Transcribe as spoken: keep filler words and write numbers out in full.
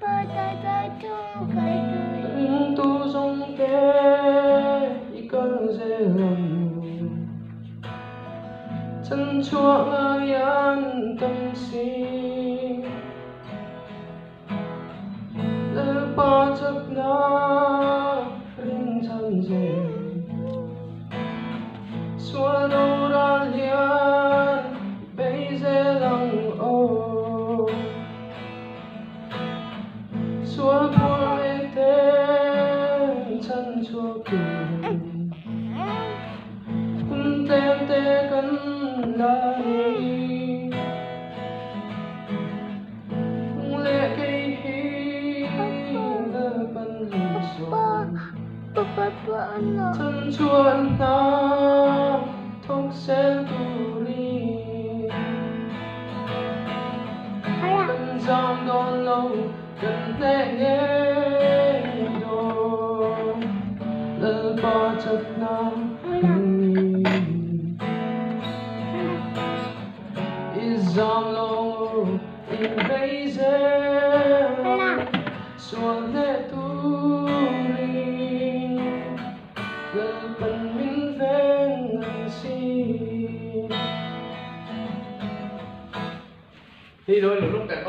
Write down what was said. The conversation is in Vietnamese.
tu sông kê y cơn dê lòng chân chua ngơi an tâm si lỡ ba chắc na ring chân dê xua đâu ra lian bây giờ lòng ô xua qua ê tên chân chua kỳ cũng tên tê cân lại cũng lệ cây hi lỡ bắn lì xua chân chua na thúc sen tu ly gần giam đón lâu gần lệ nghe đồ lỡ ba chật nam giam lâu in bây giờ xuân lệ tu ly lỡ bần minh ven ngàn si đi đôi lúc lúc